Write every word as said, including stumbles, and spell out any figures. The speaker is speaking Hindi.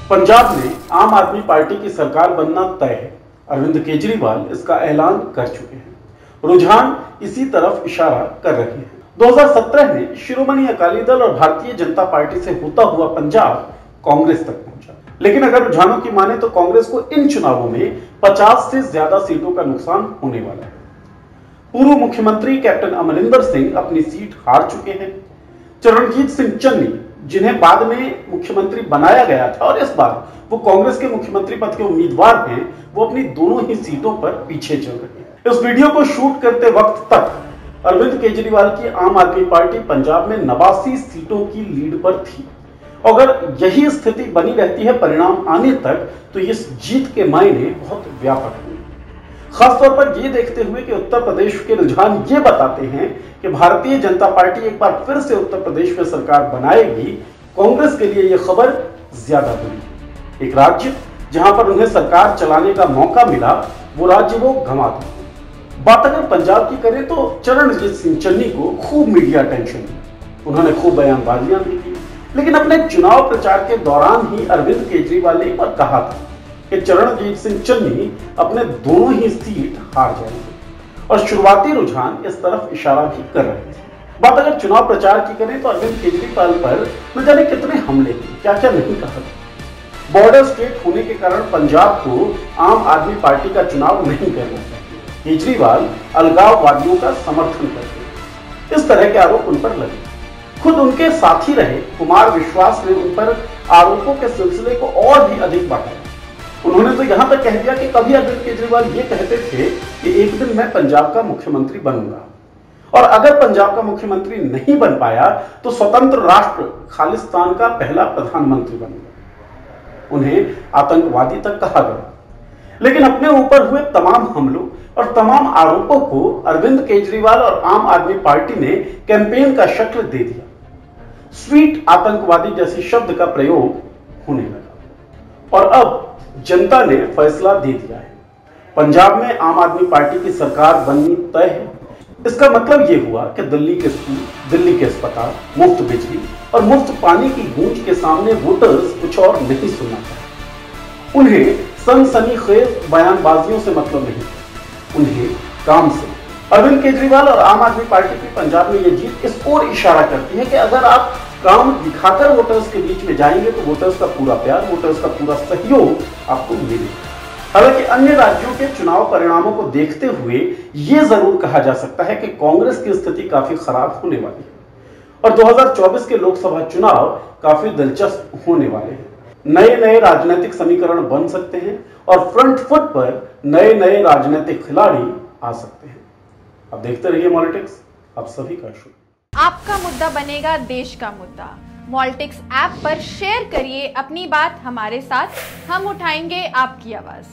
पंजाब में आम आदमी पार्टी की सरकार बनना तय है। अरविंद केजरीवाल इसका ऐलान कर चुके हैं। रुझान इसी तरफ इशारा कर रहे हैं। दो हज़ार सत्रह में शिरोमणि अकाली दल और भारतीय जनता पार्टी से होता हुआ पंजाब कांग्रेस तक पहुंचा, लेकिन अगर रुझानों की माने तो कांग्रेस को इन चुनावों में पचास से ज्यादा सीटों का नुकसान होने वाला है। पूर्व मुख्यमंत्री कैप्टन अमरिंदर सिंह अपनी सीट हार चुके हैं। चरणजीत सिंह चन्नी, जिन्हें बाद में मुख्यमंत्री बनाया गया था और इस बार वो कांग्रेस के मुख्यमंत्री पद के उम्मीदवार हैं, वो अपनी दोनों ही सीटों पर पीछे चल रहे हैं। इस वीडियो को शूट करते वक्त तक अरविंद केजरीवाल की आम आदमी पार्टी पंजाब में नवासी सीटों की लीड पर थी। अगर यही स्थिति बनी रहती है परिणाम आने तक, तो इस जीत के मायने बहुत व्यापक हैं। खासतौर पर यह देखते हुए कि उत्तर प्रदेश के रुझान ये बताते हैं कि भारतीय जनता पार्टी एक बार फिर से उत्तर प्रदेश में सरकार बनाएगी, कांग्रेस के लिए यह खबर ज्यादा बुरी है। एक राज्य जहां पर उन्हें सरकार चलाने का मौका मिला, वो राज्य वो गंवा दिया। बात अगर पंजाब की करें तो चरणजीत सिंह चन्नी को खूब मीडिया अटेंशन दी, उन्होंने खूब बयानबाजियां भी की, लेकिन अपने चुनाव प्रचार के दौरान ही अरविंद केजरीवाल ने एक बार कहा था कि चरणजीत सिंह चन्नी अपने दोनों ही सीट हार जाएंगे और शुरुआती रुझान इस तरफ इशारा भी कर रहे थे। बात अगर चुनाव प्रचार की करें तो अरविंद केजरीवाल पर न जाने कितने हमले हुए, क्या क्या नहीं कहा। बॉर्डर स्टेट होने के कारण पंजाब को आम आदमी पार्टी का चुनाव नहीं करना चाहिए। केजरीवाल अलगाववादियों का समर्थन करते हैं, इस तरह के आरोप उन पर लगे। खुद उनके साथी रहे कुमार विश्वास ने उन पर आरोपों के सिलसिले को और भी अधिक बढ़ाया। उन्होंने तो यहां तक कह दिया कि कभी अरविंद केजरीवाल ये कहते थे कि एक दिन मैं पंजाब का मुख्यमंत्री बनूंगा, और अगर पंजाब का मुख्यमंत्री नहीं बन पाया तो स्वतंत्र राष्ट्र खालिस्तान का पहला प्रधानमंत्री बनूंगा। उन्हें आतंकवादी तक कहा गया। लेकिन अपने ऊपर हुए तमाम हमलों और तमाम आरोपों को अरविंद केजरीवाल और आम आदमी पार्टी ने कैंपेन का शक्ल दे दिया। स्वीट आतंकवादी जैसे शब्द का प्रयोग होने लगा और अब जनता ने फैसला दे दिया है। पंजाब में आम आदमी पार्टी की सरकार बननी तय है। इसका मतलब यह हुआ कि दिल्ली के स्कूल, दिल्ली के अस्पताल, मुफ्त बिजली और मुफ्त पानी की गूंज के सामने वोटर्स कुछ और नहीं सुनना चाहते। उन्हें सनसनीखेज बयानबाजियों से मतलब नहीं, उन्हें काम से। अरविंद केजरीवाल और आम आदमी पार्टी की पंजाब में यह जीत इस ओर इशारा करती है कि अगर आप काम दिखाकर वोटर्स के बीच में जाएंगे तो वोटर्स का पूरा प्यार, वोटर्स का पूरा सहयोग आपको मिलेगा। हालांकि अन्य राज्यों के चुनाव परिणामों को देखते हुए यह जरूर कहा जा सकता है कि कांग्रेस की स्थिति काफी खराब होने वाली है और दो हज़ार चौबीस के लोकसभा चुनाव काफी दिलचस्प होने वाले हैं। नए नए राजनीतिक समीकरण बन सकते हैं और फ्रंट फुट पर नए नए राजनीतिक खिलाड़ी आ सकते हैं। अब देखते रहिए मॉलिटिक्स, आप सभी का शुक्रिया। आपका मुद्दा बनेगा देश का मुद्दा। मॉलिटिक्स ऐप पर शेयर करिए अपनी बात हमारे साथ, हम उठाएंगे आपकी आवाज।